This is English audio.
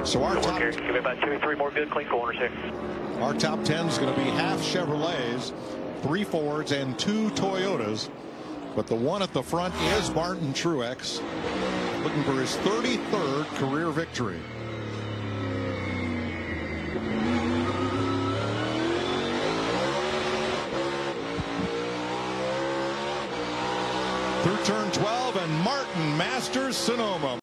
So our top, give me about 2 or 3 more good clean corners here. Our top 10 is going to be half Chevrolets, 3 Fords, and 2 Toyotas. But the one at the front is Martin Truex, looking for his 33rd career victory. Through turn 12, and Martin masters Sonoma.